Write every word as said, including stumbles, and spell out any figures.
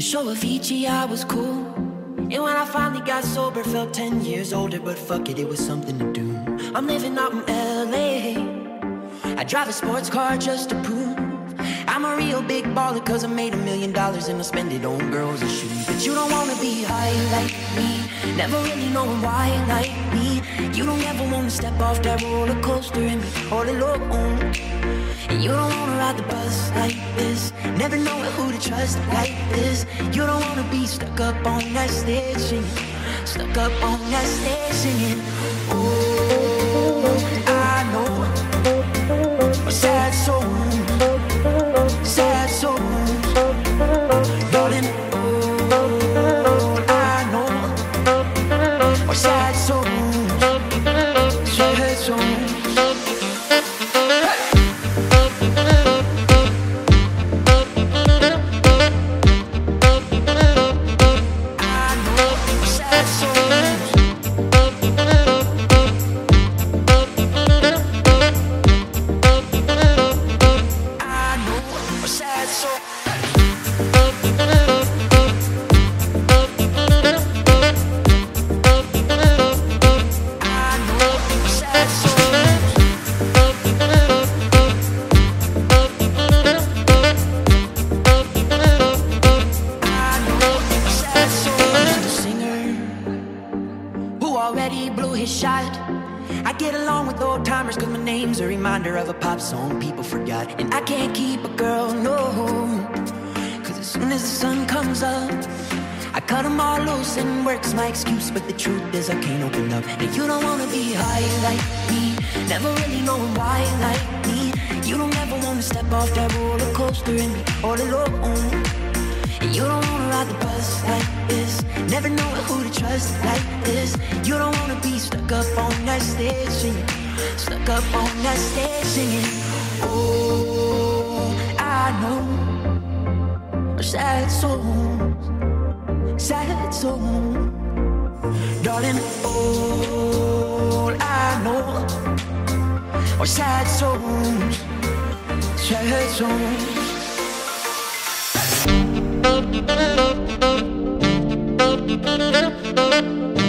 show Avicii I was cool, and when I finally got sober, felt ten years older. But fuck it, it was something to do. I'm living out in L A. I drive a sports car just to prove I'm a real big baller, cause I made a million dollars and I spend it on girls and shoes. But you don't wanna be high like me, never really knowing why like me. You don't ever wanna step off that roller coaster and be all alone. And you don't wanna ride the bus like this, never knowing who to trust like this. You don't wanna be stuck up on that stage singing, stuck up on that stage singing. Oh, I know a sad soul, sad souls, darling. Oh, I know a sad souls, sad souls. Already blew his shot. I get along with old timers cause my name's a reminder of a pop song people forgot. And I can't keep a girl, no, cause as soon as the sun comes up, I cut them all loose and work's my excuse. But the truth is I can't open up. And you don't wanna be high like me, never really knowing why like me. You don't ever wanna step off that roller coaster and be all alone. And you don't wanna ride the bus like this, never knowing who to trust like this. You don't wanna be stuck up on that stage singing, stuck up on that stage singing. Oh, I know sad souls, sad souls, darling. All I know are sad souls, sad souls. Thank you.